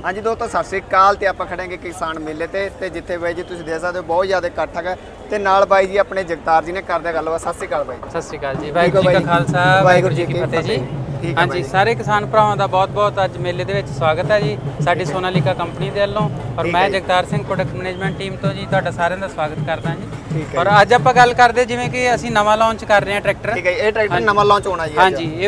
हाँ जी दोस्तों सत श्री अकाल ते आपां खड़ेंगे किसान मेले ते जिथे बाई जी तुसीं देख सकदे हो बहुत ज़्यादा इकट्ठ है ते नाल बाई जी अपने जगतार जी ने करदे गलबात। सत श्री अकाल बाई। सत श्री अकाल जी। वाहिगुरू जी का खालसा वाहिगुरू जी की फतेह जी। हाँ जी सारे किसान भरावां दा बहुत बहुत अज मेले दे विच स्वागत है जी साडी सोनालिका कंपनी दे वल्लों और मैं Jagtar Singh product management team तो जी तुहाडा सारिਆਂ ਦਾ स्वागत करदा जी। और अज आपां गल करदे जिवें कि ਅਸੀਂ ਨਵਾਂ ਲਾਂਚ ਕਰ ਰਹੇ ਹਾਂ ਟਰੈਕਟਰ। ठीक है ये ट्रैक्टर नवां लांच होना जी। हाँ जी ये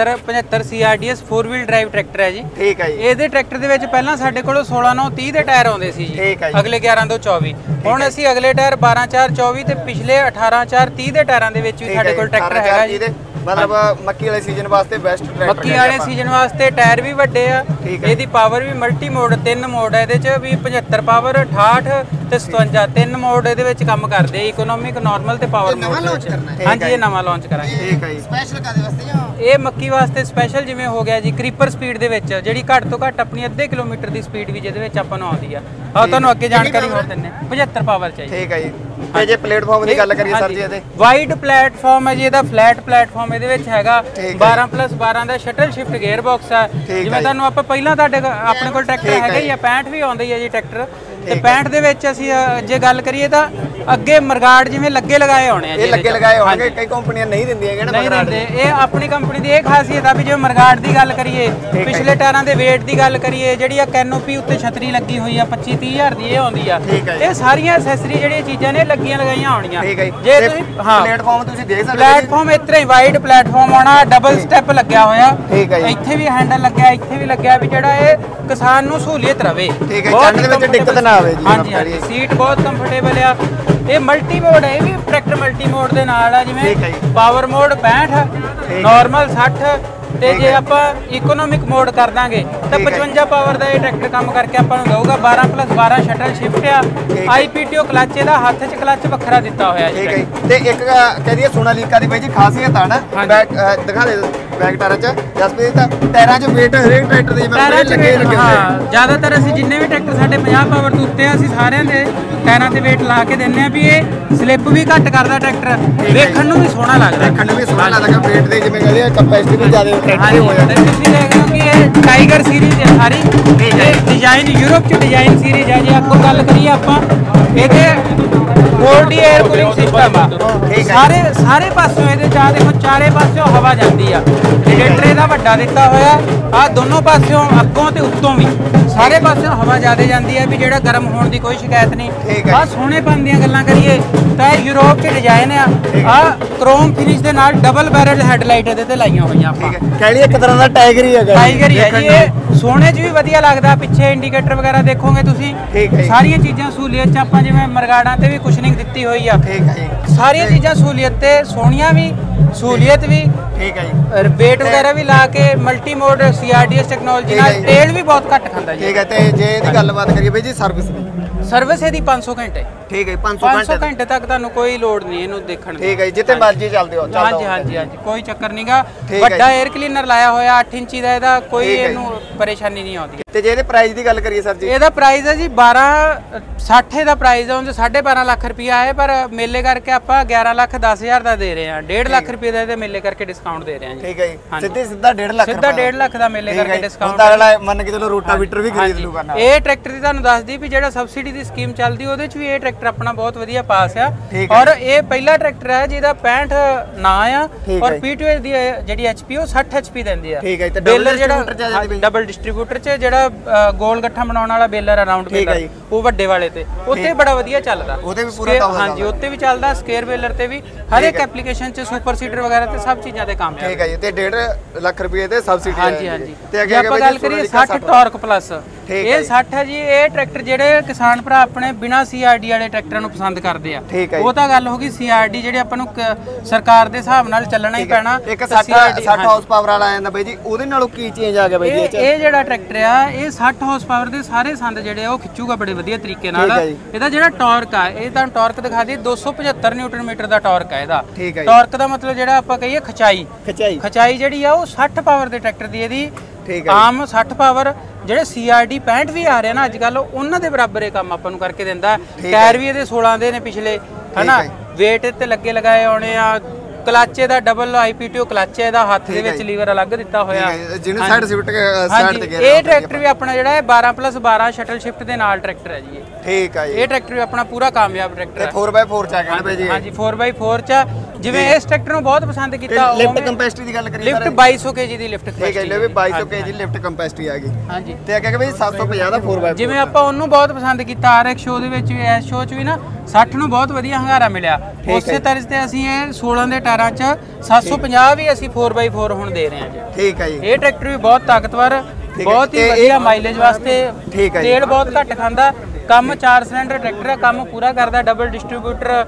75 CRDS 4 व्हील ड्राइव ट्रैक्टर है जी। ठीक है जी। ਇਹਦੇ ਟਰੈਕਟਰ ਦੇ ਵਿੱਚ ਪਹਿਲਾਂ ਸਾਡੇ ਕੋਲ 16 9 30 ਦੇ ਟਾਇਰ ਆਉਂਦੇ ਸੀ ਜੀ। ਅਗਲੇ 11 ਤੋਂ 24 ਹੁਣ ਅਸੀਂ ਅਗਲੇ ਟਾਇਰ 12 4 24 ਤੇ ਪਿਛਲੇ 18 4 30 ਦੇ ਟਾਇਰਾਂ ਦੇ ਵਿੱਚ ਵੀ ਸਾਡੇ ਕੋਲ ਟਰੈਕਟਰ ਹੈਗਾ ਜੀ। मतलब मक्की वाले सीजन वास्ते बेस्ट ट्रैक्टर मक्की वाले सीजन वास्ते टायर भी वड्डे आ ਇਹਦੀ ਪਾਵਰ ਵੀ ਮਲਟੀ ਮੋਡ 3 ਮੋਡ ਹੈ ਇਹਦੇ ਚ ਵੀ 75 ਪਾਵਰ 68 ਤੇ 57 3 ਮੋਡ ਇਹਦੇ ਵਿੱਚ ਕੰਮ ਕਰਦੇ ਆ ਇਕਨੋਮਿਕ ਨਾਰਮਲ ਤੇ ਪਾਵਰ ਮੋਡ ਵਿੱਚ। ਹਾਂਜੀ ਇਹ ਨਵਾਂ ਲਾਂਚ ਕਰਾਂਗੇ। ਠੀਕ ਹੈ ਜੀ। ਸਪੈਸ਼ਲ ਕਾਦੇ ਵਾਸਤੇ ਇਹ ਮੱਕੀ ਵਾਸਤੇ ਸਪੈਸ਼ਲ ਜਿਵੇਂ ਹੋ ਗਿਆ ਜੀ ਕ੍ਰੀਪਰ ਸਪੀਡ ਦੇ ਵਿੱਚ ਜਿਹੜੀ ਘੱਟ ਤੋਂ ਘੱਟ ਆਪਣੀ ਅੱਧੇ ਕਿਲੋਮੀਟਰ ਦੀ ਸਪੀਡ ਵੀ ਜਿਹਦੇ ਵਿੱਚ ਆਪਾਂ ਨੂੰ ਆਉਂਦੀ ਆ ਤੁਹਾਨੂੰ ਅੱਗੇ ਜਾਣਕਾਰੀ ਹੋਰ ਦਿੰਨੇ 75 ਪਾਵਰ ਚਾਹੀਦੀ। ਠੀਕ ਹੈ ਜੀ। ਤੇ ਜੇ ਪਲੇਟਫਾਰਮ ਦੀ ਗੱਲ ਕਰੀਏ ਸਰ ਜੀ ਇਹਦੇ ਵਾਈਡ ਪਲੇਟਫਾਰਮ ਹੈ ਜੀ ਇਹਦਾ ਫਲੈਟ ਪਲੇਟਫਾਰਮ ਇਹਦੇ ਵਿੱਚ ਹੈਗਾ 12+12 ਦਾ ਸ਼ਟਲ ਸ਼ਿਫਟ ਗੇਅਰ ਬਾਕਸ ਹੈ ਜਿਵੇਂ ਤੁਹਾਨੂੰ ਆਪਾਂ ਪਹਿਲਾਂ ਤੁਹਾਡੇ ਆਪਣੇ ਕੋਲ ਟਰੈਕਟਰ ਹੈਗਾ ਹੀ ਆ 65 ਵੀ ਆਉਂਦਾ ਹੀ ਆ ਜੀ ਟਰੈਕਟਰ ਤੇ 65 ਦੇ ਵਿੱਚ ਅਸੀਂ ਜੇ ਗੱਲ ਕਰੀਏ ਤਾਂ ਅੱਗੇ ਮਰਗਾੜ ਜਿਵੇਂ ਲੱਗੇ ਲਗਾਏ ਹੋਣੇ ਆ ਜੀ। ਇਹ ਲੱਗੇ ਲਗਾਏ ਹੋਣਗੇ ਕਈ ਕੰਪਨੀਆਂ ਨਹੀਂ ਦਿੰਦੀਆਂ ਹੈਗੇ ਨਾ ਮਰਗਾੜ ਦੇ ਇਹ ਆਪਣੀ ਕੰਪਨੀ ਦੀ ਇਹ ਖਾਸੀਅਤ ਆ ਵੀ ਜੇ ਮਰਗਾੜ ਦੀ ਗੱਲ ਕਰੀਏ ਪਿਛਲੇ ਟਾਇਰਾਂ ਦੇ weight ਦੀ ਗੱਲ ਕਰੀਏ ਜਿਹੜੀ ਆ ਕੈਨੋਪੀ ਉੱਤੇ ਛਤਰੀ ਲੱਗੀ ਹੋਈ ਆ 25-30 ਹਜ਼ਾਰ ਦੀ ਇਹ ਆਉਂਦੀ ਆ ਇਹ ਸਾਰੀਆਂ ਐਕਸੈਸਰੀ ਜਿਹੜੀਆਂ ਚੀਜ਼ਾਂ ਨੇ ਲੱਗੀਆਂ ਲਗਾਈਆਂ ਹੋਣੀਆਂ। ਜੇ ਤੁਸੀਂ ਹਾਂ ਪਲੇਟਫਾਰਮ ਤੁਸੀਂ ਦੇਖ ਸਕਦੇ ਪਲੇਟਫਾਰਮ ਇਤਰੇ ਵਾਈਡ ਪਲੇਟਫਾਰਮ ਆਉਣਾ ਡਬਲ ਸਟੈਪ ਲੱਗਿਆ ਹੋਇਆ ਇੱਥੇ ਵੀ ਹੈਂਡਲ ਲੱਗਿਆ ਇੱਥੇ ਵੀ ਲੱਗਿਆ ਵੀ ਜਿਹੜਾ ਇਹ ਕਿਸਾਨ ਨੂੰ ਸਹੂਲੀਅਤ ਰਵੇ। ਠੀਕ ਹੈ ਚੜ੍ਹਨ ਦੇ ਵਿੱਚ ਦਿੱਕਤ ਨਾ ਆਵੇ ਜੀ। ਹਾਂਜੀ ਹਾਂਜੀ ਸੀਟ ਬਹੁਤ ਕੰਫਰਟੇਬਲ ਆ ਇਹ ਮਲਟੀ ਮੋਡ ਹੈ ਇਹ ਵੀ ਟਰੈਕਟਰ ਮਲਟੀ ਮੋਡ ਦੇ ਨਾਲ ਆ ਜਿਵੇਂ ਪਾਵਰ ਮੋਡ 65 ਨਾਰਮਲ 60 ਤੇ ਜੇ ਆਪਾਂ ਇਕਨੋਮਿਕ ਮੋਡ ਕਰ ਦਾਂਗੇ ਤਾਂ 55 ਪਾਵਰ ਦਾ ਇਹ ਟਰੈਕਟਰ ਕੰਮ ਕਰਕੇ ਆਪਾਂ ਨੂੰ ਦਊਗਾ 12+12 ਸ਼ਟਲ ਸ਼ਿਫਟ ਆ IPTO ਕਲਚ ਇਹਦਾ ਹੱਥ 'ਚ ਕਲਚ ਵੱਖਰਾ ਦਿੱਤਾ ਹੋਇਆ ਜੀ। ਠੀਕ ਹੈ ਤੇ ਇੱਕ ਕਹਦੀ ਸੋਨਾਲੀਕਾ ਦੀ ਬਾਈ ਜੀ ਖਾਸੀਅਤ ਆ ਨਾ ਬੈਕ ਦਿਖਾ ਦੇ ਬੈਕ ਟਾਇਰਾਂ 'ਚ ਜਸਪ੍ਰੀਤ ਤਾਂ ਟਾਇਰਾਂ 'ਚ weight ਹਰੇਕ ਟਰੈਕਟਰ ਦੇ ਲੱਗੇ ਹੁੰਦੇ ਹਾਂ ਜ਼ਿਆਦਾਤਰ ਅਸੀਂ ਜਿੰਨੇ ਵੀ ਟਰੈਕਟਰ ਸਾਡੇ 50 ਪਾਵਰ ਤੋਂ ਉੱਤੇ ਆ ਅਸੀਂ ਸਾਰਿਆਂ ਦੇ ਟਾਇਰਾਂ ਤੇ weight ਲਾ ਕੇ ਦਿੰਨੇ ਆ ਵੀ ਇਹ ਸਲਿੱਪ ਵੀ ਘੱਟ ਕਰਦਾ ਟਰੈਕਟਰ ਵੇਖਣ ਨੂੰ ਵੀ ਸੋਹਣਾ ਲੱਗਦਾ weight ਦੇ ਜਿਵੇਂ ਕਹਿੰਦੇ ਆ ਕੈਪੈਸਿਟੀ ਵੀ ਜ਼ਿਆਦਾ ਹਾਂਜੀ ਤੁਸੀਂ ਦੇਖ ਰਹੇ ਹੋ ਕਿ ਇਹ ਟਾਈਗਰ ਸੀਰੀਜ਼ ਹੈ ਸਾਰੀ ਡਿਜ਼ਾਈਨ ਯੂਰਪ ਚ ਡਿਜ਼ਾਈਨ ਸੀਰੀਜ਼ ਹੈ ਜੇ ਅੱਗੋਂ ਗੱਲ ਕਰੀਏ ਆਪਾਂ ਇਹਦੇ 4D 에ਅਰ ਕੂਲਿੰਗ ਸਿਸਟਮ ਆ ਸਾਰੇ ਪਾਸਿਓਂ ਇਹਦੇ ਚਾਹ ਦੇਖੋ ਚਾਰੇ ਪਾਸਿਓਂ ਹਵਾ ਜਾਂਦੀ ਆ ਰੇਡੀਏਟਰ ਇਹਦਾ ਵੱਡਾ ਦਿੱਤਾ ਹੋਇਆ ਆ ਦੋਨੋਂ ਪਾਸਿਓਂ ਅੱਗੋਂ ਤੇ ਉੱਤੋਂ ਵੀ ਸਾਰੇ ਪਾਸਿਓਂ ਹਵਾ ਜ਼ਿਆਦਾ ਜਾਂਦੀ ਹੈ ਵੀ ਜਿਹੜਾ ਗਰਮ ਹੋਣ ਦੀ ਕੋਈ ਸ਼ਿਕਾਇਤ ਨਹੀਂ। ਆ ਸੋਹਣੇਪਨ ਦੀਆਂ ਗੱਲਾਂ ਕਰੀਏ ਤਾਂ ਯੂਰਪ ਚ ਡਿਜ਼ਾਈਨ ਆ ਕ੍ਰੋਮ ਫਿਨਿਸ਼ ਦੇ ਨਾਲ ਡਬਲ ਬੈਰਲ ਹੈਡਲਾਈਟ ਇਹਦੇ ਤੇ ਲਾਈਆਂ ਹੋਈਆਂ ਆਪਾਂ ਕਹਿ ਲਈਏ ਇੱਕ ਤਰ੍ਹਾਂ ਦਾ ਟਾਈਗਰ ਹੀ ਹੈਗਾ ਟਾਈਗਰ ਹੀ ਹੈ ਜੀ ਇਹ ਸੋਹਣੇ 'ਚ ਵੀ ਵਧੀਆ ਲੱਗਦਾ ਪਿੱਛੇ ਇੰਡੀਕੇਟਰ ਵਗੈਰਾ ਦੇਖੋਗੇ ਤੁਸੀਂ ਸਾਰੀਆਂ ਚੀਜ਼ਾਂ ਸਹੂਲੀਅਤ 'ਚ ਆਪਾਂ ਜਿਵੇਂ ਮਰਗਾੜਾਂ ਤੇ ਵੀ ਕੁਸ਼ਨਿੰਗ ਦਿੱਤੀ ਹੋਈ ਆ ਸਾਰੀਆਂ ਚੀਜ਼ਾਂ ਸਹੂਲੀਅਤ ਤੇ ਸੋਹਣੀਆਂ ਵੀ ਸਹੂਲੀਅਤ ਵੀ ਠੀਕ ਹੈ ਜੀ weight ਵਗੈਰਾ ਵੀ ਲਾ ਕੇ ਮਲਟੀ ਮੋਡ CRDS ਟੈਕਨੋਲੋਜੀ ਨਾਲ ਤੇਲ ਵੀ ਬਹੁਤ ਘੱਟ ਖਾਂਦਾ ਜੀ। ਠੀਕ ਹੈ ਤੇ ਜੇ ਇਹਦੀ ਗੱਲਬਾਤ ਕਰੀਏ ਬਈ ਜੀ ਸਰਵਿਸ ਇਹਦੀ 500 ਘੰਟੇ ਠੀਕ ਹੈ 500 ਘੰਟੇ ਤੱਕ ਤੁਹਾਨੂੰ ਕੋਈ ਲੋੜ ਨਹੀਂ ਇਹਨੂੰ ਦੇਖਣ ਦੀ। ਠੀਕ ਹੈ ਜਿੱਥੇ ਮਰਜ਼ੀ ਚੱਲਦੇ ਹੋ ਹਾਂਜੀ ਹਾਂਜੀ ਹਾਂਜੀ ਕੋਈ ਚੱਕਰ ਨਹੀਂਗਾ ਵੱਡਾ 에ਅਰ ਕਲੀਨਰ ਲਾਇਆ ਹੋਇਆ 8 ਇੰਚੀ ਦਾ ਇਹਦਾ ਕੋਈ ਇਹਨੂੰ ਪਰੇਸ਼ਾਨੀ ਨਹੀਂ ਆਉਂਦੀ। ਤੇ ਜੇ ਇਹਦੇ ਪ੍ਰਾਈਸ ਦੀ ਗੱਲ ਕਰੀਏ ਸਰ ਜੀ ਇਹਦਾ ਪ੍ਰਾਈਸ ਹੈ ਜੀ 12.60 ਦਾ ਪ੍ਰਾਈਸ ਹੈ ਉਹ 12.5 ਲੱਖ ਰੁਪਇਆ ਹੈ ਪਰ ਮੇਲੇ ਕਰਕੇ ਆਪਾਂ 11,10,000 ਦਾ ਦੇ ਰਹੇ ਹਾਂ 1.5 ਲੱਖ ਰੁਪਏ ਦਾ ਇਹਦੇ ਮੇਲੇ ਕਰਕੇ ਡਿਸਕਾਊਂਟ ਦੇ ਰਹੇ ਹਾਂ ਜੀ। ਠੀਕ ਹੈ ਜੀ ਸਿੱਧਾ 1.5 ਲੱਖ ਸਿੱਧਾ 1.5 ਲੱਖ ਦਾ ਮੇਲੇ ਕਰਕੇ ਡਿਸਕਾਊਂਟ ਅਗਲਾ ਮੰਨ ਕੇ ਚਲੋ ਰੋਟਾਵੀਟਰ ਵੀ ਖਰੀਦ ਲੂਗਾ ਨਾ। ਇਹ ਟਰੈਕਟਰ ਦੀ ਤੁਹਾਨੂੰ ਦੱਸਦੀ ਵੀ ਜਿਹੜਾ ਸਬਸਿਡੀ ਦੀ ਸਕੀਮ ਚੱਲਦੀ ਉਹਦੇ 'ਚ ਵੀ ਇਹ ਟਰੈਕਟਰ ਆਪਣਾ ਬਹੁਤ ਵਧੀਆ ਪਾਸ ਆ ਔਰ ਇਹ ਪਹਿਲਾ ਟਰੈਕਟਰ ਹੈ ਜਿਹਦਾ 65 ਨਾਂ ਆ ਔਰ P2 ਦੀ ਜਿਹੜੀ HP ਉਹ 60 HP ਦਿੰਦੀ ਆ। ਠੀਕ ਹੈ ਤੇ ਬੇਲਰ ਜਿਹੜਾ ਡਬਲ ਡਿਸਟ੍ਰੀਬਿਊਟਰ 'ਚ ਜਿਹੜਾ ਗੋਲ ਗੱਠਾ ਬਣਾਉਣ ਵਾਲਾ ਬੇਲਰ ਆ ਰਾਉਂਡ ਬੇਲਰ ਉਹ ਵੱਡੇ ਵਾਲੇ ਤੇ ਉੱਥੇ ਬੜਾ ਵਧੀਆ ਚੱਲਦਾ ਉਹਦੇ ਵੀ ਪੂਰਾ ਟੌਪ ਹਾਂਜੀ ਉੱਤੇ ਵੀ ਚੱਲਦਾ ਸਕੇਅਰ ਬੇਲਰ ਤੇ ਵੀ ਹਰ ਇੱਕ ਐਪਲੀਕੇਸ਼ਨ 'ਚ ਸੁਪਰ ਸੀਡਰ ਵਗੈਰਾ ਤੇ ਸਭ ਚੀਜ਼ਾਂ ਤੇ ਕੰਮ ਹੈ। ਠੀਕ ਹੈ ਜੀ ਤੇ 1.5 ਲੱਖ ਰੁਪਏ ਤੇ ਸਬਸਿਡੀ ਹਾਂਜੀ ਹਾਂਜੀ ਤੇ ਅੱਗੇ ਆਪਾਂ ਗੱਲ ਕਰੀਏ 60 ਟਾਰਕ ਪਲੱਸ ਇਹ 60 ਹੈ ਜੀ ਇਹ ਟਰੈਕਟਰ ਜਿਹੜੇ ਕਿਸਾਨ ਭਰਾ ਆਪਣੇ ਬਿਨਾ CRD ਵਾਲੇ ਟਰੈਕਟਰਾਂ ਨੂੰ ਪਸੰਦ ਕਰਦੇ ਆ ਉਹ ਤਾਂ ਗੱਲ ਹੋ ਗਈ CRD ਜਿਹੜੇ ਆਪਾਂ ਨੂੰ ਸਰਕਾਰ ਦੇ ਹਿਸਾਬ ਨਾਲ ਚੱਲਣਾ ਹੀ ਪੈਣਾ। ਇੱਕ 60 ਹਾਰਸ ਪਾਵਰ ਵਾਲਾ ਆਇਆ ਬਈ ਜੀ ਉਹਦੇ ਨਾਲੋਂ ਕੀ ਚੇਂਜ ਆ ਗਿਆ ਬਈ ਜੀ ਇਹ ਜਿਹੜਾ ਟਰੈਕਟਰ ਆ ਇਹ 60 ਹਾਰਸ ਪਾਵਰ ਦੇ ਸਾਰੇ ਸੰਦ ਜਿਹੜੇ ਆ ਉਹ ਖਿੱਚੂਗਾ ਬੜੇ ਵਧੀਆ ਤਰੀਕੇ ਨਾਲ। ਇਹਦਾ ਜਿਹੜਾ ਟਾਰਕ ਆ ਇਹ ਤਾਂ ਟਾਰਕ ਦਿਖਾ ਦਈਏ 275 ਨਿਊਟਨ ਮੀਟਰ ਦਾ ਟਾਰਕ ਆ ਇਹਦਾ। ਟਾਰਕ ਦਾ ਮਤਲਬ ਜਿਹੜਾ ਆਪਾਂ ਕਹੀਏ ਖਚਾਈ ਜਿਹੜੀ ਆ ਉਹ 60 ਪਾਵਰ ਦੇ ਟਰੈਕਟਰ ਦੀ ਇਹਦੀ ਆਮ 60 ਪਾਵਰ ਜਿਹੜੇ CRD 65 ਵੀ ਆ ਰਹੇ ਨਾ ਅੱਜ ਕੱਲ ਉਹਨਾਂ ਦੇ ਬਰਾਬਰ ਇਹ ਕੰਮ ਆਪਾਂ ਨੂੰ ਕਰਕੇ ਦਿੰਦਾ। ਟਾਇਰ ਵੀ ਇਹਦੇ 16 ਦੇ ਨੇ ਪਿਛਲੇ ਹਨਾ weight ਤੇ ਲੱਗੇ ਲਗਾਏ ਆਉਣੇ ਆ ਕਲੱਚ ਇਹਦਾ ਡਬਲ IPTO ਕਲੱਚ ਹੈ, ਇਹਦਾ ਹੱਥ ਦੇ ਵਿੱਚ ਲੀਵਰ ਅਲੱਗ ਦਿੱਤਾ ਹੋਇਆ ਜਿਹਨੂੰ ਸਾਈਡ ਸ਼ਿਫਟ ਸਾਈਡ ਤੇ ਗਿਆ। ਇਹ ਟਰੈਕਟਰ ਵੀ ਆਪਣਾ ਜਿਹੜਾ ਹੈ 12+12 ਸ਼ਟਲ ਸ਼ਿਫਟ ਦੇ ਨਾਲ ਟਰੈਕਟਰ ਹੈ ਜੀ। ਠੀਕ ਹੈ ਜੀ। ਇਹ ਟਰੈਕਟਰ ਵੀ ਆਪਣਾ ਪੂਰਾ ਕਾਮਯਾਬ ਟਰੈਕਟਰ ਹੈ। 4x4 ਚ ਆ ਗਿਆ ਬਾਈ ਜੀ। ਹਾਂਜੀ 4x4 ਚ ਜਿਵੇਂ ਇਸ ਟਰੈਕਟਰ ਨੂੰ ਬਹੁਤ ਪਸੰਦ ਕੀਤਾ। ਲਿਫਟ ਕੰਪੈਸਿਟੀ ਦੀ ਗੱਲ ਕਰੀਏ ਲਿਫਟ 2200 kg ਦੀ ਲਿਫਟ ਠੀਕ ਹੈ ਜੀ, 2200 kg ਲਿਫਟ ਕੰਪੈਸਿਟੀ ਆ ਗਈ। ਹਾਂਜੀ ਤੇ ਅੱਗੇ ਬਾਈ 750 ਦਾ 4x4 ਜਿਵੇਂ ਆਪਾਂ ਉਹਨੂੰ ਬਹੁਤ ਪਸੰਦ ਕੀਤਾ RX ਸ਼ੋ ਦੇ ਵਿੱਚ ਵੀ, ਇਸ ਸ਼ੋ 'ਚ ਵੀ ਨਾ 60 ਨੂੰ ਬਹੁਤ ਵਧੀਆ ਹੰਗਾਰਾ ਮਿਲਿਆ। ਉਸੇ ਤਰ੍ਹਾਂ ਤੇ ਅਸੀਂ ਇਹ 16 ਦੇ ਟਾਇਰਾਂ 'ਚ 750 ਵੀ ਅਸੀਂ 4x4 ਹੁਣ ਦੇ ਰਹੇ ਹਾਂ ਜੀ। ਠੀਕ ਹੈ ਜੀ। ਇਹ ਟਰੈਕਟਰ ਵੀ ਬਹੁਤ ਤਾਕਤਵਰ, ਬਹੁਤ ਹੀ ਵਧੀਆ ਮਾਈਲੇਜ ਵਾਸਤੇ, ਤੇਲ ਬਹੁਤ ਘੱਟ ਖਾਂਦਾ, ਕੰਮ 4 ਸਿਲੰਡਰ ਟਰੈਕਟਰ ਹੈ, ਕੰਮ ਪੂਰਾ ਕਰਦਾ, double distributor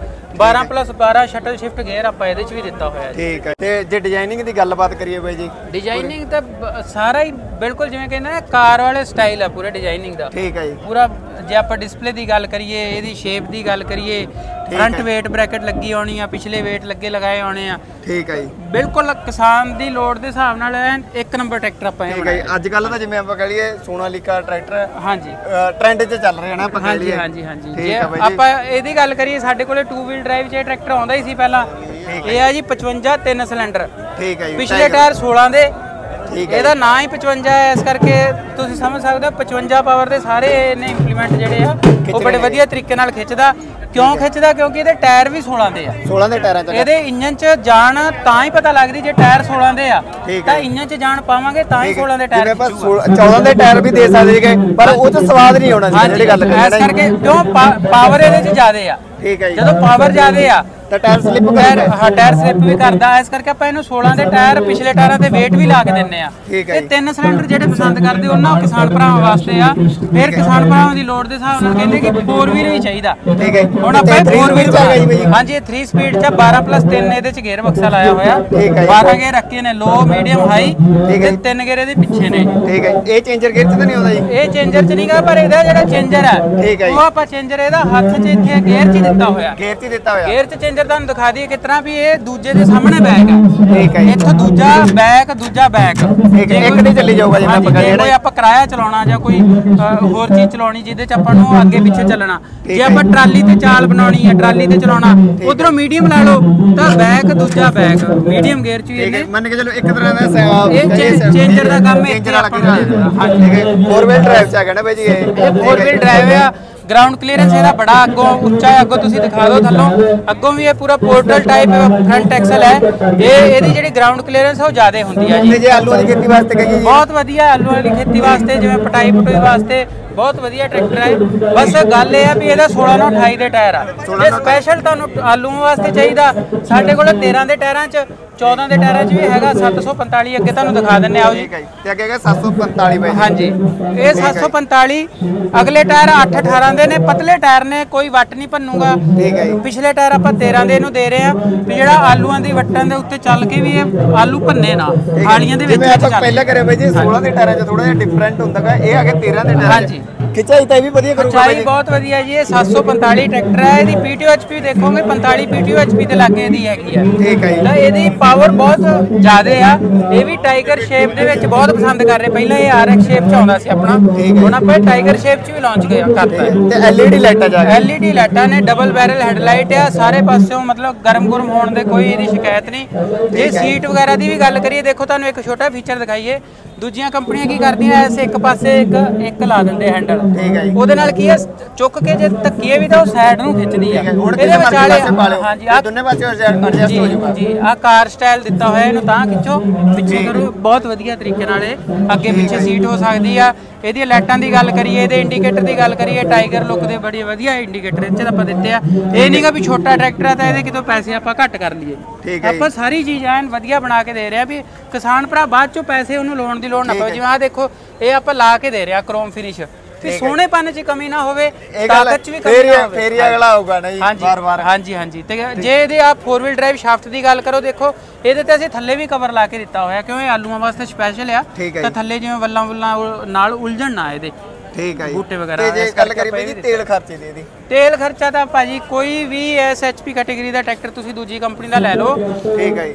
12+12 shuttle shift gear ਆਪਾਂ ਇਹਦੇ 'ਚ ਵੀ ਦਿੱਤਾ ਹੋਇਆ ਜੀ। ਠੀਕ ਹੈ। ਤੇ ਜੇ ਡਿਜ਼ਾਈਨਿੰਗ ਦੀ ਗੱਲਬਾਤ ਕਰੀਏ ਬਾਈ ਜੀ, ਡਿਜ਼ਾਈਨਿੰਗ ਤਾਂ ਸਾਰਾ ਹੀ ਬਿਲਕੁਲ ਜਿਵੇਂ ਕਹਿੰਦੇ ਨੇ ਕਾਰ ਵਾਲੇ ਸਟਾਈਲ ਆ ਪੂਰੇ ਡਿਜ਼ਾਈਨਿੰਗ ਦਾ। ਠੀਕ ਹੈ ਜੀ। ਪੂਰਾ ਜੇ ਆਪਾਂ ਡਿਸਪਲੇ ਦੀ ਗੱਲ ਕਰੀਏ, ਇਹਦੀ ਸ਼ੇਪ ਦੀ ਗੱਲ ਕਰੀਏ, ਫਰੰਟ ਵੇਟ ਬ੍ਰੈਕਟ ਲੱਗੀ ਆਉਣੀ ਆ, ਪਿਛਲੇ ਵੇਟ ਲਗਾਏ ਆਉਣੇ ਆ। ਠੀਕ ਹੈ ਜੀ। ਬਿਲਕੁਲ ਕਿਸਾਨ ਦੀ ਲੋੜ ਦੇ ਹਿਸਾਬ ਨਾਲ ਇੱਕ ਨੰਬਰ ਟਰੈਕਟਰ ਆਪਾਂ ਇਹ ਬਣਾਇਆ। ਠੀਕ ਹੈ। ਅੱਜ ਕੱਲ ਤਾਂ ਜਿਵੇਂ ਆਪਾਂ ਕਹ ਲਈਏ ਸੋਨਾਲੀਕਾ ਟਰੈਕਟਰ ਹਾਂਜੀ ਟ੍ਰੈਂਡ 'ਚ ਚੱਲ ਰਿਹਾ ਨਾ ਆਪਾਂ ਕਹ ਲਈਏ। ਹਾਂਜੀ ਜੇ ਆਪਾਂ ਇਹਦੀ ਗੱਲ ਕਰੀਏ, ਸਾਡੇ ਕੋਲੇ 2 ਵੀਲ ਡਰਾਈਵ 'ਚ ਇਹ ਟਰੈਕਟਰ ਆਉਂਦਾ ਹੀ ਸੀ ਪਹਿਲਾਂ। ਇਹ ਆ ਜੀ 55 3 ਸਿਲੰਡਰ। ਠੀਕ ਹੈ ਜੀ। ਪਿਛਲੇ ਟਾਇਰ 16 ਦੇ, ਇਹਦਾ ਨਾਂ ਹੀ 55 ਹੈ, ਇਸ ਕਰਕੇ ਤੁਸੀਂ ਸਮਝ ਸਕਦੇ ਹੋ 55 ਪਾਵਰ ਦੇ ਸਾਰੇ ਇਹਨੇ ਇੰਪਲੀਮੈਂਟ ਜਿਹੜੇ ਆ ਉਹ ਬੜੇ ਵਧੀਆ ਤਰੀਕੇ ਨਾਲ ਖਿੱਚਦਾ। ਕਿਉਂ ਖਿੱਚਦਾ? ਕਿਉਂਕਿ ਇਹਦੇ ਟਾਇਰ ਵੀ 16 ਦੇ ਆ। 16 ਦੇ ਟਾਇਰਾਂ 'ਚ ਇਹਦੇ ਇੰਜਨ 'ਚ ਜਾਨ ਤਾਂ ਹੀ ਪਤਾ ਲੱਗਦੀ ਜੇ ਟਾਇਰ 16 ਦੇ ਆ, ਤਾਂ ਇੰਜਨ 'ਚ ਜਾਨ ਪਾਵਾਂਗੇ ਤਾਂ ਹੀ 16 ਦੇ ਟਾਇਰ। 14 ਦੇ ਟਾਇਰ ਵੀ ਦੇ ਸਕਦੇ ਸੀਗੇ, ਪਰ ਉਹ 'ਚ ਸਵਾਦ ਨਹੀਂ ਆਉਣਾ ਜਿਹੜੀ ਗੱਲ ਕਰੀ। ਇਸ ਕਰਕੇ ਕਿਉਂ ਪਾਵਰ ਇਹਦੇ 'ਚ ਜ਼ਿਆਦੇ ਆ। ਠੀਕ ਹੈ ਜੀ। ਜਦੋਂ ਪਾਵਰ ਜ਼ਿਆਦੇ ਆ ਤਾਂ ਟਾਇਰ ਸਲਿੱਪ ਕਰਦਾ। ਹਾਂ, ਟਾਇਰ ਸਲਿੱਪ ਵੀ ਕਰਦਾ। ਇਸ ਕਰਕੇ ਆਪਾਂ ਇਹਨੂੰ 16 ਦੇ ਟਾਇਰ ਪਿਛਲੇ ਟਾਇਰਾਂ ਤੇ weight ਵੀ ਲਾ ਕੇ ਦਿੰਨੇ ਆ। ਇਹ 3 ਸਿਲੰਡਰ ਜਿਹੜੇ ਪਸੰਦ ਕਰਦੇ ਉਹਨਾਂ ਕਿਸਾਨ ਭਰਾਵਾਂ ਵਾਸਤੇ ਆ। ਫਿਰ ਕਿਸਾਨ ਭਰਾਵਾਂ ਦੀ ਲੋੜ ਦੇ ਹਿਸਾਬ ਨਾਲ ਕਹਿੰਦੇ ਕਿ 4 ਵੀਲ ਵੀ ਚਾਹੀਦਾ। ਠੀਕ ਹੈ। ਹੁਣ ਆਪਾਂ 4 ਵੀਲ ਹਾਂਜੀ, ਇਹ 3 ਸਪੀਡ ਚ 12+3 ਇਹਦੇ ਚ ਗੇਅਰ ਬਕਸਾ ਲਾਇਆ ਹੋਇਆ। 12 ਗੇਅਰ ਰੱਖੇ ਨੇ, ਲੋ ਮੀਡੀਅਮ ਹਾਈ, ਤੇ 3 ਗੇਅਰ ਇਹਦੇ ਪਿੱਛੇ ਨੇ। ਠੀਕ ਹੈ। ਇਹ ਚੇਂਜਰ ਗੇਅਰ ਚ ਤਾਂ ਨਹੀਂ ਆਉਂਦਾ ਜੀ? ਇਹ ਚੇਂਜਰ ਚ ਨਹੀਂਗਾ, ਪਰ ਇਹਦਾ ਜਿਹੜਾ ਚੇਂਜਰ ਹੈ ਉਹ ਆਪਾਂ ਚੇਂਜਰ ਇਹਦਾ ਹੱਥ 'ਚ ਇੱਥੇ ਗੇਅਰ 'ਚ ਹੀ ਦਿੱਤਾ ਹੋਇਆ। ਗੇਅਰ 'ਚ ਦਿੱਤਾ ਹੋਇਆ। ਗੇਅਰ 'ਚ ਚੇਂਜਰ ਤੁਹਾਨੂੰ ਦਿਖਾ ਦਈਏ ਕਿਸ ਤਰ੍ਹਾਂ ਵੀ ਇਹ ਦੂਜੇ ਦੇ ਸਾਹਮਣੇ ਬੈਕ ਹੈ। ਠੀਕ ਹੈ। ਇੱਥੋਂ ਦੂਜਾ ਬੈਕ, ਦੂਜਾ ਬੈਕ, ਇੱਕ ਨਹੀਂ ਚੱਲੀ ਜਾਊਗਾ ਜਿਵੇਂ ਆਪਾਂ ਕਹਿੰਦੇ। ਕੋਈ ਆਪਾਂ ਕਿਰਾਇਆ ਚਲਾਉਣਾ ਜਾਂ ਕੋਈ ਹੋਰ ਚੀਜ਼ ਚਲਾਉਣੀ ਜਿਹਦੇ 'ਚ ਆਪਾਂ ਨੂੰ ਅੱਗੇ ਪਿੱਛੇ ਚੱਲਣਾ, ਜੇ ਆਪਾਂ ਟਰਾਲੀ ਤੇ ਚਾਲ ਬਣਾਉਣੀ ਹੈ, ਟਰਾਲੀ ਤੇ ਚਲਾਉਣਾ, ਉਧਰੋਂ ਮੀਡੀਅਮ ਲਾ ਲਓ ਤਾਂ ਬੈਕ, ਦੂਜਾ ਬੈਕ, ਮੀਡੀਅਮ ਗੇਅਰ 'ਚ ਹੀ ਇਹਨੇ ਮੰਨ ਕੇ ਚਲੋ ਇੱਕ ਤਰ੍ਹਾਂ ਦਾ ਇਹ ਚੇਂਜਰ ਦਾ ਕੰਮ ਇੱਥੇ ਆਪਾਂ ਨੂੰ ਦੇ ਦੇਣਾ। ਹਾਂਜੀ, 4 ਵੀਲ ਡਰਾਈਵ 'ਚ ਆ ਗਿਆ ਨਾ ਬਾਈ ਜੀ। ਇਹ 4 ਵੀਲ ਡਰਾਈਵ ਆ। ਗਰਾਊਂਡ ਕਲੀਅਰੈਂਸ ਇਹਦਾ ਬੜਾ ਅੱਗੋਂ ਉੱਚਾ ਹੈ, ਅੱਗੋਂ ਤੁਸੀਂ ਦਿਖਾ ਦਿਓ ਥੱਲੋਂ। ਅੱਗੋਂ ਵੀ ਇਹ ਪੂਰਾ ਪੋਰਟਲ ਟਾਈਪ ਫਰੰਟ ਐਕਸਲ ਹੈ। ਇਹਦੀ ਜਿਹੜੀ ਗਰਾਊਂਡ ਕਲੀਅਰੈਂਸ ਉਹ ਜ਼ਿਆਦਾ ਹੁੰਦੀ ਹੈ ਜੀ। ਜੇ ਆਲੂਆਂ ਦੀ ਖੇਤੀ ਵਾਸਤੇ ਕਹੀਏ, ਬਹੁਤ ਵਧੀਆ। ਆਲੂਆਂ ਦੀ ਖੇਤੀ ਵਾਸਤੇ, ਜਿਵੇਂ ਪਟਾਈ ਵਾਸਤੇ ਬਹੁਤ ਵਧੀਆ ਟਰੈਕਟਰ ਹੈ। ਬਸ ਗੱਲ ਇਹ ਆ ਵੀ ਇਹਦਾ 16 ਨਾਲ 28 ਦੇ ਟਾਇਰ ਆ। ਜੇ ਸਪੈਸ਼ਲ ਤੁਹਾਨੂੰ ਆਲੂਆਂ ਵਾਸਤੇ ਚਾਹੀਦਾ, ਸਾਡੇ ਕੋਲ 13 ਦੇ ਟਾਇਰਾਂ 'ਚ, 14 ਦੇ ਟਾਇਰਾਂ 'ਚ ਵੀ ਹੈਗਾ 745। ਅੱਗੇ ਤੁਹਾਨੂੰ ਦਿਖਾ ਦਿੰਨੇ ਆਓ ਜੀ। ਤੇ ਅੱਗੇ ਹੈਗਾ 745 ਬਾਈ। ਹਾਂਜੀ, ਇਹ 745। ਅਗਲੇ ਟਾਇਰ 8-18 ਦੇ ਨੇ, ਪਤਲੇ ਟਾਇਰ ਨੇ, ਕੋਈ ਵੱਟ ਨਹੀਂ ਭੰਨੂਗਾ। ਪਿਛਲੇ ਟਾਇਰ ਆਪਾਂ 13 ਦੇ ਇਹਨੂੰ ਦੇ ਰਹੇ ਆ ਵੀ ਜਿਹੜਾ ਆਲੂਆਂ ਦੀ ਵੱਟਾਂ ਦੇ ਉੱਤੇ ਚੱਲ ਕੇ ਵੀ ਇਹ ਆਲੂ ਭੰਨੇ ਨਾ, ਹਾਲੀਆਂ ਦੇ ਵਿੱਚ ਚੱਲ। ਪਹਿਲਾਂ ਕਰੇ ਬਾਈ ਜੀ 16 ਦੇ ਟਾਇਰਾਂ 'ਚ ਥੋੜਾ ਜਿਹਾ ਡਿਫਰੈਂਟ ਹੁੰਦਾਗਾ, ਇਹ ਆ ਕੇ 13 ਦੇ ਟਾਇਰਾਂ 'ਚ। ਹਾਂਜੀ, ਖਿਚਾਈ ਤਾਂ ਇਹ ਵੀ ਵਧੀਆ ਕਰੂਗਾ ਬਾਈ ਜੀ। ਬਹੁਤ ਵਧੀਆ ਜੀ। ਇਹ 745 ਟਰੈਕਟਰ ਹੈ। ਇਹਦੀ PTO HP ਦੇਖੋਗੇ 45 PTO HP ਦੇ ਲਾਗੇ ਇਹਦੀ ਹੈਗੀ ਆ। ਠੀਕ ਹੈ ਜੀ। ਤਾਂ ਇਹਦੀ ਪਾਵਰ ਬਹੁਤ ਜ਼ਿਆਦਾ ਆ। ਇਹ ਵੀ ਟਾਈਗਰ ਸ਼ੇਪ ਦੇ ਵਿੱਚ ਬਹੁਤ ਪਸੰਦ ਕਰ ਰਹੇ। ਪਹਿਲਾਂ ਇਹ RX ਸ਼ੇਪ 'ਚ ਆਉਂਦਾ ਸੀ ਆਪਣਾ, ਹੁਣ ਆਪਾਂ ਟਾਈਗਰ ਸ਼ੇਪ 'ਚ ਵੀ ਲਾਂਚ ਕਰਤਾ ਹੈ। ਤੇ LED ਲਾਈਟਾਂ ਜਾ ਗਈਆਂ। LED ਲਾਈਟਾਂ ਨੇ, ਡਬਲ ਬੈਰਲ ਹੈਡਲਾਈਟ ਆ ਸਾਰੇ ਪਾਸਿਓਂ, ਮਤਲਬ ਗਰਮ ਗੁਰਮ ਹੋਣ ਦੇ ਕੋਈ ਇਹਦੀ ਸ਼ਿਕਾਇਤ ਨਹੀਂ। ਜੇ ਸੀਟ ਵਗੈਰਾ ਦੀ ਵੀ ਗੱਲ ਕਰੀਏ, ਦੇਖੋ ਤੁਹਾਨੂੰ ਇੱਕ ਛੋਟਾ ਫੀਚਰ ਦਿਖਾਈਏ। ਦੂਜੀਆਂ ਕੰਪਨੀਆਂ ਕੀ ਕਰਦੀਆਂ, ਐਸੇ ਇੱਕ ਪਾਸੇ ਇੱਕ ਲਾ ਦਿੰਦੇ ਹੈਂਡਲ। ਉਹਦੇ ਨਾਲ ਕੀ ਹੈ, ਚੁੱਕ ਕੇ ਜੇ ਧੱਕੀਏ ਵੀ ਤਾਂ ਉਹ ਸਾਈਡ ਨੂੰ ਖਿੱਚਦੀ ਆ। ਇਹਦੇ ਵਿਚਾਲੇ ਹਾਂਜੀ ਆ ਦੋਨੇ ਪਾਸੇ ਐਡਜਸਟ ਹੋ ਜਾਊਗਾ ਜੀ। ਆ ਕਾਰ ਸਟਾਈਲ ਦਿੱਤਾ ਹੋਇਆ, ਇਹਨੂੰ ਤਾਂ ਖਿੱਚੋ, ਪਿੱਛੇ ਕਰੋ, ਬਹੁਤ ਵਧੀਆ ਤਰੀਕੇ ਨਾਲ ਇਹ ਅੱਗੇ ਪਿੱਛੇ ਸੀਟ ਹੋ ਸਕਦੀ ਆ। ਇਹਦੀਆਂ ਲਾਈਟਾਂ ਦੀ ਗੱਲ ਕਰੀਏ, ਇਹਦੇ ਇੰਡੀਕੇਟਰ ਦੀ ਗੱਲ ਕਰੀਏ, ਟਾਈਗਰ ਲੁੱਕ ਦੇ ਬੜੀ ਵਧੀਆ ਇੰਡੀਕੇਟਰ ਇੱਥੇ ਆਪਾਂ ਦਿੱਤੇ ਆ। ਇਹ ਨਹੀਂਗਾ ਵੀ ਛੋਟਾ ਟਰੈਕਟਰ ਆ ਤਾਂ ਇਹਦੇ ਕਿਤੋਂ ਪੈਸੇ ਆਪਾਂ ਘੱਟ ਕਰ ਲਈਏ। ਆਪਾਂ ਸਾਰੀ ਚੀਜ਼ ਐਨ ਵਧੀਆ ਬਣਾ ਕੇ ਦੇ ਰਹੇ ਆ ਵੀ ਕਿਸਾਨ ਭਰਾ ਬਾਅਦ ਚੋਂ ਪੈਸੇ ਉਹਨੂੰ ਲਾਉਣ ਦੀ ਲੋੜ ਨਾ ਪਵੇ। ਜਿਵੇਂ ਆ ਦੇਖੋ, ਇਹ ਆਪਾਂ ਲਾ ਕੇ ਦੇ ਰਹੇ ਆ ਕ੍ਰੋਮ ਫਿਨਿਸ਼, ਤੇ ਸੋਹਣੇਪਨ 'ਚ ਕਮੀ ਨਾ ਹੋਵੇ, ਤਾਕਤ 'ਚ ਵੀ ਕਮੀ ਨਾ ਹੋਵੇ। ਫੇਰ ਅਗਲਾ ਹੋਊਗਾ ਨਾ ਜੀ ਵਾਰ-ਵਾਰ। ਹਾਂਜੀ ਹਾਂਜੀ। ਤੇ ਜੇ ਇਹਦੇ ਆ 4 ਵੀਲ ਡਰਾਈਵ ਸ਼ਾਫਟ ਦੀ ਗੱਲ ਕਰੋ, ਦੇਖੋ ਇਹਦੇ ਤੇ ਅਸੀਂ ਥੱਲੇ ਵੀ ਕਵਰ ਲਾ ਕੇ ਦਿੱਤਾ ਹੋਇਆ, ਕਿਉਂ ਇਹ ਆਲੂਆਂ ਵਾਸਤੇ ਸਪੈਸ਼ਲ ਆ। ਤਾਂ ਥੱਲੇ ਜਿਵੇਂ ਵੱਲਾਂ ਨਾਲ ਉਲਝਣ ਨਾ ਇਹਦੇ। ਠੀਕ ਹੈ ਜੀ। ਬੂਟੇ ਵਗੈਰਾ। ਤੇ ਜੇ ਗੱਲ ਕਰੀ ਭਾਈ ਤੇਲ ਖਰਚੇ ਦੀ, ਇਹਦੀ ਤੇਲ ਖਰਚਾ ਤਾਂ ਭਾਜੀ ਕੋਈ ਵੀ HP ਕੈਟਾਗਰੀ ਦਾ ਟਰੈਕਟਰ ਤੁਸੀਂ ਦੂਜੀ ਕੰਪਨੀ ਦਾ ਲੈ ਲਓ। ਠੀਕ ਹੈ ਜੀ।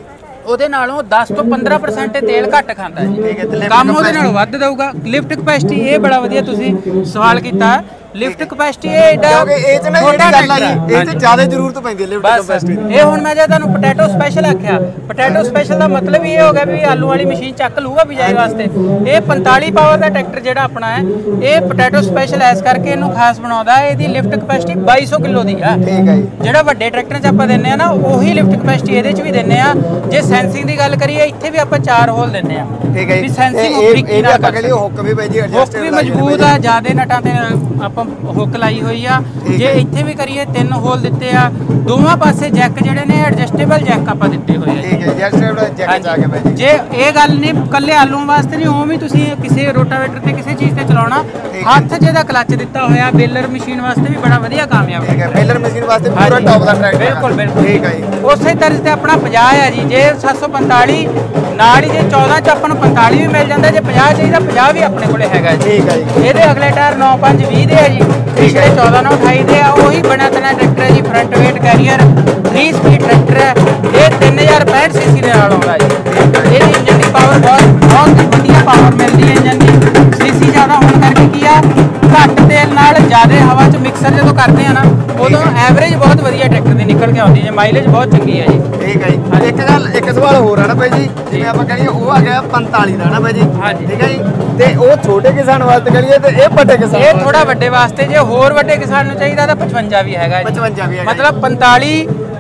ਉਹਦੇ ਨਾਲੋਂ 10 ਤੋਂ 15% ਤੇਲ ਘੱਟ ਖਾਂਦਾ ਜੀ। ਠੀਕ ਹੈ, ਤੇ lift ਕੰਮ ਉਹਦੇ capacity? ਨਾਲੋਂ ਵੱਧ ਦਊਗਾ। ਲਿਫਟ ਕਪੈਸਿਟੀ ਇਹ ਬੜਾ ਵਧੀਆ ਤੁਸੀਂ ਸਵਾਲ ਕੀਤਾ। ਲਿਫਟ ਕਪੈਸਿਟੀ ਇਹ ਏਡਾ ਕਿਉਂਕਿ ਇਹ ਚ ਨਾ ਜਿਹੜੀ ਗੱਲ ਆ ਜੀ ਇਹ ਚ ਜ਼ਿਆਦਾ ਜ਼ਰੂਰਤ ਪੈਂਦੀ ਹੈ ਲਿਫਟ ਬਸ ਕਪੈਸਿਟੀ ਦੀ। ਇਹ ਹੁਣ ਮੈਂ ਜੇ ਤੁਹਾਨੂੰ ਪੋਟੈਟੋ ਸਪੈਸ਼ਲ ਆਖਿਆ, ਪੋਟੈਟੋ ਸਪੈਸ਼ਲ ਦਾ ਮਤਲਬ ਇਹ ਹੋ ਗਿਆ ਵੀ ਆਲੂ ਵਾਲੀ ਮਸ਼ੀਨ ਚੱਕ ਲੂਗਾ ਬਿਜਾਈ ਵਾਸਤੇ। ਇਹ 45 ਪਾਵਰ ਦਾ ਟਰੈਕਟਰ ਜਿਹੜਾ ਆਪਣਾ ਹੈ, ਇਹ ਪੋਟੈਟੋ ਸਪੈਸ਼ਲ ਐਸ ਕਰਕੇ ਇਹਨੂੰ ਖਾਸ ਬਣਾਉਂਦਾ। ਇਹਦੀ ਲਿਫਟ ਕਪੈਸਿਟੀ 2200 ਕਿਲੋ ਦੀ ਆ। ਠੀਕ ਹੈ ਜੀ। ਜਿਹੜਾ ਵੱਡੇ ਟਰੈਕਟਰਾਂ 'ਚ ਆਪਾਂ ਦਿੰਨੇ ਆ ਨਾ, ਉਹੀ ਲਿਫਟ ਕਪੈਸਿਟੀ ਇਹਦੇ 'ਚ ਵੀ ਦਿੰਨੇ ਆ। ਜੇ ਸੈਂਸਿੰਗ ਦੀ ਗੱਲ ਕਰੀਏ, ਇੱਥੇ ਵੀ ਆਪਾਂ 4 ਹੋਲ ਦਿੰਨੇ ਆ। ਠੀਕ ਹੈ ਵੀ ਜੀ। ਸੈਂਸਿੰਗ ਇਹ ਬਰੀਕੀ ਨਾਲ ਆਪਾਂ ਕਹਿੰਦੇ ਹੁੱਕ ਵੀ ਭਾਈ ਜੀ ਹੁੱਕ ਐਡਜਸਟ ਵੀ ਮਜ਼ਬੂਤ ਆ, ਜਿਆਦੇ ਨਟਾਂ ਤੇ ਆਪਾਂ ਹੁੱਕ ਲਾਈ ਹੋਈ ਆ। ਜੇ ਇੱਥੇ ਵੀ ਕਰੀਏ 3 ਹੋਲ ਦਿੱਤੇ ਆ। ਦੋਵਾਂ ਪਾਸੇ ਜੈਕ ਜਿਹੜੇ ਨੇ ਐਡਜਸਟੇਬਲ ਜੈਕ ਆਪਾਂ ਦਿੱਤੇ ਹੋਏ ਆ। ਠੀਕ ਹੈ ਜੀ। ਐਡਜਸਟੇਬਲ ਜੈਕ ਆ ਕੇ ਭਾਈ ਜੀ। ਜੇ ਇਹ ਗੱਲ ਨਹੀਂ ਕੱਲੇ ਆਲੂਆਂ ਵਾਸਤੇ ਨਹੀਂ, ਉਹ ਵੀ ਤੁਸੀਂ ਕਿਸੇ ਰੋਟਾਵੇਟਰ ਤੇ ਕਿਸੇ ਚੀਜ਼ ਤੇ ਚਲਾਉਣਾ, ਹੱਥ ਜਿਹਦਾ ਕਲੱਚ ਦਿੱਤਾ ਹੋਇਆ ਬੇਲਰ ਮਸ਼ੀਨ ਵਾਸਤੇ ਵੀ ਬੜਾ ਵਧੀਆ ਕਾਮਯਾਬ ਠੀਕ ਹੈ। ਬੇਲਰ ਮਸ਼ੀਨ ਵਾਸਤੇ ਪੂਰਾ ਟੌਪ ਦਾ ਟਰੈਕਟਰ। ਬਿਲਕੁਲ ਬਿਲਕੁਲ। ਠੀਕ ਹੈ ਜੀ। ਉਸੇ ਤਰ੍ਹਾਂ ਤੇ ਆਪਣਾ 50 ਆ ਜੀ। ਜੇ 745 ਨਾਲ ਹੀ ਜੇ 14 ਚ ਆਪਾਂ ਨੂੰ 45 ਵੀ ਮਿਲ ਜਾਂਦਾ, ਜੇ 50 ਚਾਹੀਦਾ 50 ਵੀ ਆਪਣੇ ਕੋਲੇ ਹੈਗਾ ਜੀ। ਠੀਕ ਹੈ ਜੀ। ਇਹਦੇ ਅਗਲੇ ਟਾਇਰ 9520 ਦੇ ਆ ਜੀ, ਪਿਛਲੇ 1428 ਦੇ ਆ। ਉਹੀ ਬਣਿਆ ਤਨਾ ਟਰੈਕਟਰ ਹੈ ਜੀ। Front weight carrier 3 speed tractor ਹੈ। ਇਹ 3065 ਸੀਸੀ ਦੇ ਨਾਲ ਆਉਂਦਾ ਜੀ। ਇਹਦੀ ਇੰਜਨ ਦੀ ਪਾਵਰ ਬਹੁਤ ਵਧੀਆ ਪਾਵਰ ਮਿਲਦੀ ਹੈ ਇੰਜਨ ਦੀ। ਸੀਸੀ ਜ਼ਿਆਦਾ ਹੋਣ ਕਰਕੇ ਕੀ ਆ, ਘੱਟ ਤੇਲ ਨਾਲ ਜ਼ਿਆਦਾ ਹਵਾ 'ਚ ਮਿਕਸਰ ਜਦੋਂ ਕਰਦੇ ਆ ਨਾ, ਉਦੋਂ ਐਵਰੇਜ ਬਹੁਤ ਵਧੀਆ ਟਰੈਕਟਰ ਦੀ ਨਿਕਲ ਕੇ ਆਉਂਦੀ ਹੈ। ਮਾਈਲੇਜ ਬਹੁਤ ਚੰਗੀ ਹੈ ਜੀ। ਠੀਕ ਹੈ ਜੀ। ਇੱਕ ਸਵਾਲ ਹੋਰ ਆ ਨਾ ਭਾਈ ਜੀ, ਜਿਵੇਂ ਆਪਾਂ ਕਹੀਏ ਉਹ ਆ ਗਿਆ 45 ਦਾ ਨਾ ਭਾਈ ਜੀ। ਠੀਕ ਹੈ ਜੀ। ਤੇ ਉਹ ਛੋਟੇ ਕਿਸਾਨ ਵਾਸਤੇ ਕਰੀਏ ਤੇ ਇਹ ਵੱਡੇ ਕਿਸਾਨ ਇਹ ਥੋੜਾ ਵੱਡੇ ਵਾਸਤੇ। ਜੇ ਹੋਰ ਵੱਡੇ ਕਿਸਾਨ ਨੂੰ ਚਾਹੀਦਾ ਤਾਂ 55 ਵੀ ਹੈਗਾ ਜੀ। 55 ਵੀ ਹੈਗਾ। ਮਤਲਬ 45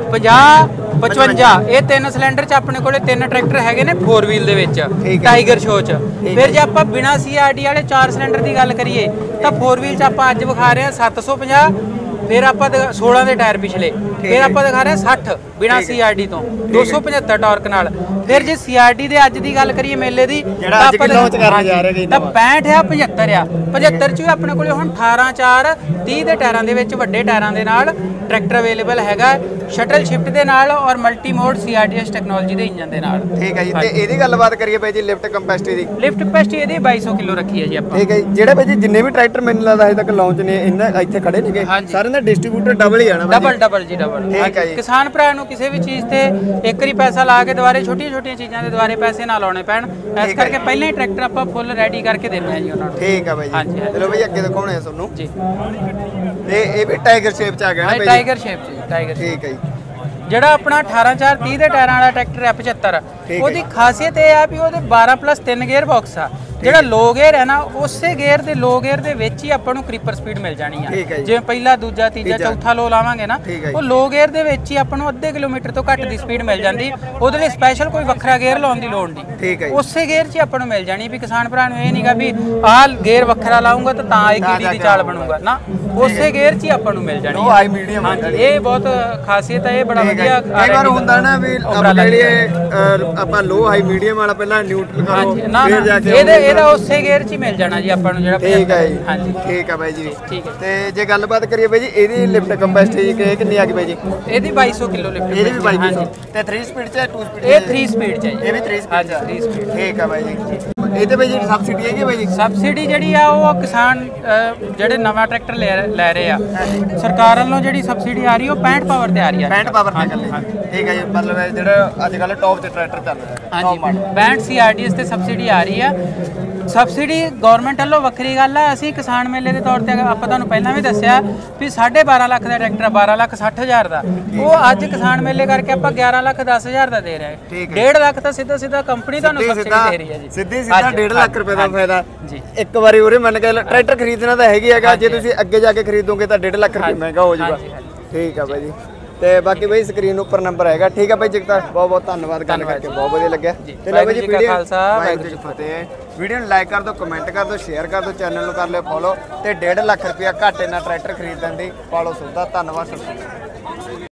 50 55 ਇਹ 3 ਸਿਲੰਡਰ 'ਚ ਆਪਣੇ ਕੋਲੇ 3 ਟਰੈਕਟਰ ਹੈਗੇ ਨੇ 4 ਵੀਲ ਦੇ ਵਿੱਚ ਟਾਈਗਰ ਸ਼ੋ 'ਚ। ਫਿਰ ਜੇ ਆਪਾਂ ਬਿਨਾ ਸੀਆਰਡੀ ਵਾਲੇ 4 ਸਿਲੰਡਰ ਦੀ ਗੱਲ ਕਰੀਏ ਤਾਂ 4 ਵੀਲ 'ਚ ਆਪਾਂ ਅੱਜ ਵਿਖਾ ਰਹੇ ਹਾਂ 750। ਫਿਰ ਆਪਾਂ 16 ਦੇ ਟਾਇਰ ਪਿਛਲੇ। ਫਿਰ ਆਪਾਂ ਦਿਖਾ ਰਹੇ 60 ਬਿਨਾ ਸੀਆਰਡੀ ਤੋਂ 275 ਟਾਰਕ ਨਾਲ। ਫਿਰ ਜੇ ਸੀਆਰਡੀ ਦੇ ਅੱਜ ਦੀ ਗੱਲ ਕਰੀਏ ਮੇਲੇ ਦੀ, ਜਿਹੜਾ ਅੱਜ ਲਾਂਚ ਕਰਨ ਜਾ ਰਹੇ ਤਾਂ 65 ਆ 75 ਆ। 75 ਚ ਵੀ ਆਪਣੇ ਕੋਲੇ ਹੁਣ 18 4 30 ਦੇ ਟਾਇਰਾਂ ਦੇ ਵਿੱਚ ਵੱਡੇ ਟਾਇਰਾਂ ਦੇ ਨਾਲ ਟਰੈਕਟਰ ਅਵੇਲੇਬਲ ਹੈਗਾ, ਸ਼ਟਲ ਸ਼ਿਫਟ ਦੇ ਨਾਲ ਔਰ ਮਲਟੀ ਮੋਡ ਸੀਆਰਡੀਐਸ ਟੈਕਨੋਲੋਜੀ ਦੇ ਇੰਜਨ ਦੇ ਨਾਲ। ਠੀਕ ਹੈ ਜੀ। ਤੇ ਇਹਦੀ ਗੱਲਬਾਤ ਕਰੀਏ ਭਾਈ ਜੀ ਲਿਫਟ ਕਪੈਸਿਟੀ ਦੀ। ਲਿਫਟ ਕਪੈਸਿਟੀ ਇਹਦੀ 2200 ਕਿਲੋ ਰੱਖੀ ਹੈ ਜੀ ਆਪਾਂ। ਠੀਕ ਹੈ ਜੀ। ਜਿਹੜੇ ਭਾਈ ਜੀ ਜਿੰਨੇ ਵੀ ਟਰੈਕਟਰ ਮੈਨੂੰ ਲੱਗਦਾ ਹਜੇ ਤੱਕ ਲਾਂਚ ਨੇ ਇਹਨਾਂ ਇੱਥੇ ਖੜੇ ਨੇਗੇ, ਸਾਰਿਆਂ ਦਾ ਡਿਸਟ੍ਰੀਬਿਊਟਰ ਡਬਲ ਹੀ ਆਣਾ ਭਾਈ। ਡਬਲ ਜੀ ਡਬਲ। ਠੀਕ ਹੈ ਜੀ। ਕਿਸਾਨ ਭਰਾ ਨੂੰ ਕਿਸੇ ਵੀ ਚੀਜ਼ ਤੇ ਇੱਕ ਵਾਰੀ ਪੈਸਾ ਲਾ ਕੇ ਦੁਬਾਰੇ ਛੋਟੀਆਂ ਚੀਜ਼ਾਂ ਦੇ ਦੁਬਾਰੇ ਪੈਸੇ ਨਾ ਲਾਉਣੇ ਪੈਣ, ਇਸ ਕਰਕੇ ਪਹਿਲਾਂ ਹੀ ਟਰੈਕਟਰ ਆਪਾਂ ਫੁੱਲ ਰੈਡੀ ਕਰਕੇ ਦਿੰਦੇ ਆ ਜੀ ਉਹਨਾਂ ਨੂੰ। ਠੀਕ ਹੈ ਭਾਈ ਜੀ। ਚਲੋ ਭਾਈ ਅੱਗੇ ਦਿਖਾਉਣੇ ਆ ਤੁਹਾਨੂੰ ਜੀ। ਤੇ ਇਹ ਵੀ ਟਾਈਗਰ ਸ਼ੇਪ ਚ ਆ ਗਿਆ ਨਾ ਭਾਈ? ਟਾਈਗਰ ਸ਼ੇਪ ਚ ਟਾਈਗਰ। ਠੀਕ ਹੈ ਜੀ। ਜਿਹੜਾ ਆਪਣਾ 18 4 30 ਦੇ ਟਾਇਰਾਂ ਵਾਲਾ ਟਰੈਕਟਰ ਹੈ 75, ਉਹਦੀ ਖਾਸੀਅਤ ਇਹ ਆ ਵੀ ਉਹਦੇ 12+3 ਗੇਅਰ ਬਾਕਸ ਆ। ਜਿਹੜਾ ਲੋ ਗੇਅਰ ਹੈ ਨਾ, ਉਸੇ ਗੇਅਰ ਦੇ ਲੋ ਗੇਅਰ ਦੇ ਵਿੱਚ ਹੀ ਆਪਾਂ ਨੂੰ ਕ੍ਰੀਪਰ ਸਪੀਡ ਮਿਲ ਜਾਣੀ ਆ। ਜਿਵੇਂ ਪਹਿਲਾ ਦੂਜਾ ਤੀਜਾ ਚੌਥਾ ਲੋ ਲਾਵਾਂਗੇ ਨਾ, ਉਹ ਲੋ ਗੇਅਰ ਦੇ ਵਿੱਚ ਹੀ ਆਪਾਂ ਨੂੰ ਅੱਧੇ ਕਿਲੋਮੀਟਰ ਤੋਂ ਘੱਟ ਦੀ ਸਪੀਡ ਮਿਲ ਜਾਂਦੀ। ਉਹਦੇ ਲਈ ਸਪੈਸ਼ਲ ਕੋਈ ਵੱਖਰਾ ਗੇਅਰ ਲਾਉਣ ਦੀ ਲੋੜ ਨਹੀਂ, ਉਸੇ ਗੇਅਰ 'ਚ ਹੀ ਆਪਾਂ ਨੂੰ ਮਿਲ ਜਾਣੀ। ਵੀ ਕਿਸਾਨ ਭਰਾ ਨੂੰ ਇਹ ਨਹੀਂਗਾ ਵੀ ਆਹ ਗੇਅਰ ਵੱਖਰਾ ਲਾਉਂਗਾ ਤਾਂ ਇਹ ਕੀੜੀ ਦੀ ਚਾਲ ਬਣੂਗਾ ਨਾ, ਉਸੇ ਗੇਅਰ 'ਚ ਹੀ ਆਪਾਂ ਨੂੰ ਮਿਲ ਜਾਣੀ। ਉਹ ਹਾਈ ਮੀਡੀਅਮ ਹੈ। ਇਹ ਬਹੁਤ ਖਾਸੀਅਤ ਹੈ, ਇਹ ਬੜਾ ਵਧੀਆ। ਕਈ ਵਾਰ ਹੁੰਦਾ ਨਾ ਵੀ ਆਪਾਂ ਲੋ ਹਾਈ ਮੀਡੀਅਮ ਵਾਲਾ ਪਹਿਲਾਂ ਨਿਊਟਰਲ ਕਰੋ, ਫਿਰ ਜਾ ਕੇ ਇਹਦਾ ਉਸੇ ਗੇਅਰ 'ਚ ਹੀ ਮਿਲ ਜਾਣਾ ਜੀ ਆਪਾਂ ਨੂੰ ਜਿਹੜਾ। ਠੀਕ ਹੈ ਜੀ। ਹਾਂਜੀ ਠੀਕ ਹੈ ਬਾਈ ਜੀ। ਠੀਕ ਹੈ। ਤੇ ਜੇ ਗੱਲਬਾਤ ਕਰੀਏ ਬਾਈ ਜੀ ਇਹਦੀ ਲਿਫਟ ਕਪੈਸਿਟੀ ਕਿੰਨੀ ਆ ਗਈ ਬਾਈ ਜੀ? ਇਹਦੀ 2200 ਕਿਲੋ ਲਿਫਟ। ਇਹਦੀ ਵੀ 2200। ਤੇ 3 ਸਪੀਡ ਚ ਹੈ 2 ਸਪੀਡ? ਇਹ 3 ਸਪੀਡ ਚ ਹੈ ਜੀ। ਇਹ ਵੀ 3 ਸਪੀਡ ਚ ਹੈ। 3 ਸਪੀਡ। ਠੀਕ ਹੈ ਬਾਈ ਜੀ। ਇਹਦੇ ਬਾਈ ਜੀ ਸਬਸਿਡੀ ਹੈਗੀ ਬਾਈ ਜੀ? ਸਬਸਿਡੀ ਜਿਹੜੀ ਆ ਉਹ ਕਿਸਾਨ ਜਿਹੜੇ ਨਵਾਂ ਟਰੈਕਟਰ ਲੈ ਰਹੇ ਆ, ਸਰਕਾਰ ਵੱਲੋਂ ਜਿਹੜੀ ਸਬਸਿਡੀ ਆ ਰਹੀ ਉਹ 65 ਪਾਵਰ ਤੇ ਆ ਰਹੀ ਆ। 65 ਪਾਵਰ ਤੇ ਚੱਲੇ। ਠੀਕ ਹੈ ਜੀ। ਮਤਲਬ ਜਿਹੜਾ ਅੱਜ ਕੱਲ ਟੌਪ ਤੇ ਟਰੈਕਟਰ ਚੱਲ ਰਿਹਾ ਹੈ। ਹਾਂਜੀ 65 ਸੀਆਰਡੀਐਸ ਤੇ ਸਬਸਿਡੀ ਆ ਰਹੀ ਆ। ਸਬਸਿਡੀ ਗਵਰਨਮੈਂਟ ਵੱਲੋਂ ਵੱਖਰੀ ਗੱਲ ਆ। ਅਸੀਂ ਕਿਸਾਨ ਮੇਲੇ ਦੇ ਤੌਰ ਤੇ ਆਪਾਂ ਤੁਹਾਨੂੰ ਪਹਿਲਾਂ ਵੀ ਦੱਸਿਆ ਵੀ 12.5 ਲੱਖ ਦਾ ਟਰੈਕਟਰ 12,60,000 ਦਾ, ਉਹ ਅੱਜ ਕਿਸਾਨ ਮੇਲੇ ਕਰਕੇ ਆਪਾਂ 11,10,000 ਦਾ ਦੇ ਰਹੇ ਹਾਂ। 1.5 ਲੱਖ ਤਾਂ ਸਿੱਧਾ ਕੰਪਨੀ ਤੁਹਾਨੂੰ ਸਬਸਿਡੀ ਦੇ ਰਹੀ ਹੈ ਜੀ। ਸਿੱਧਾ 1.5 ਲੱਖ ਰੁਪਏ ਦਾ ਫਾਇਦਾ ਇੱਕ ਵਾਰੀ ਉਰੇ ਮੰਨ ਕੇ ਟਰੈਕਟਰ ਖਰੀਦਣਾ ਤਾਂ ਹੈਗੀ ਹੈਗਾ, ਜੇ ਤੁਸੀਂ ਅੱਗੇ ਜਾ ਕੇ ਖਰੀਦੋਗੇ ਤਾਂ 1.5 ਲੱਖ ਰੁਪਏ ਮਹਿੰਗਾ ਹੋ ਜਾਊਗਾ। ਠੀਕ ਆ ਬਾਈ ਜੀ। ਤੇ ਬਾਕੀ ਬਾਈ ਸਕਰੀਨ ਉੱਪਰ ਨੰਬਰ ਹੈਗਾ। ਠੀਕ ਆ ਬਾਈ ਜਗਤਾਰ, ਬਹੁਤ ਬਹੁਤ ਧੰਨਵਾਦ, ਗੱਲ ਕਰਕੇ ਬਹੁਤ ਵਧੀਆ ਲੱਗਿਆ। ਤੇ ਲਓ ਬਾਈ ਜੀ ਵੀਡੀਓ ਵੀਡੀਓ ਨੂੰ ਲਾਈਕ ਕਰ ਦਿਓ, ਕਮੈਂਟ ਕਰ ਦਿਓ, ਸ਼ੇਅਰ ਕਰ ਦਿਓ, ਚੈਨਲ ਨੂੰ ਕਰ ਲਿਓ ਫੋਲੋ। ਤੇ 1.5 ਲੱਖ ਰੁਪਇਆ ਘੱਟ ਇਹਨਾਂ ਟਰੈਕਟਰ ਖਰੀਦਣ ਦੀ ਪਾਲੋ ਸੁਵਿਧਾ। ਧੰਨਵਾਦ।